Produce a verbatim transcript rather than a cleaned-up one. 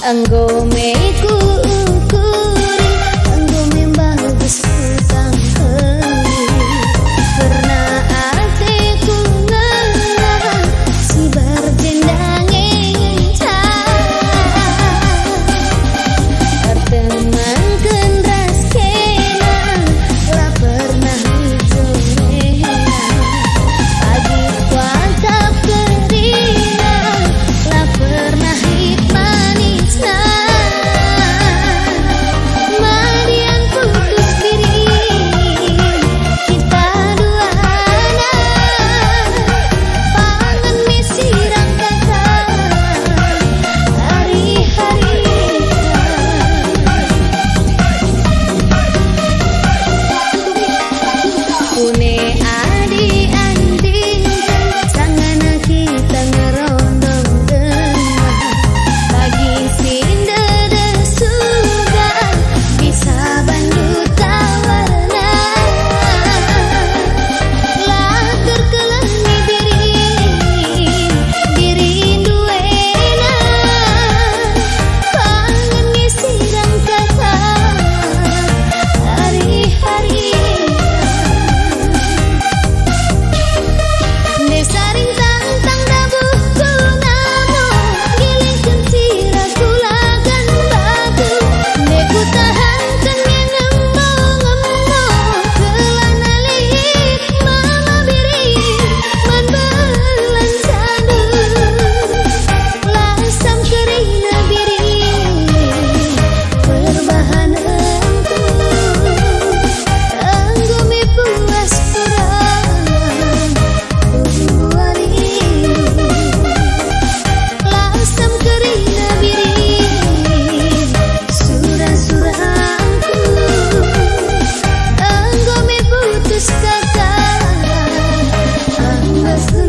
Anggome ku ukuri, anggome bagus utang heli. Pernah hatiku ngalah si berjendang enca. Arteman kendras kena, lah pernah hijau pagi kuatap kerina, lah pernah hit manis Madian putus diri kita duana, pangan misirang kata hari-hari. Pune adi anding sangana kita ngerondong dengar bagi sinda desuga bisa bandut tawarna. Lah terkelangi diri diri duena, pangan misirang kata hari-hari. Nesaring tantang dabuhku namo, gilingkeun siraku lagan batu. Neku tahankeun yang ngemo-ngemo, kelana liik mama biri man belan sadu. Lasam kerina biri perbahan engku, anggome puas kurang lasam kerina biri surah-surahku, anggome putus kakak ambas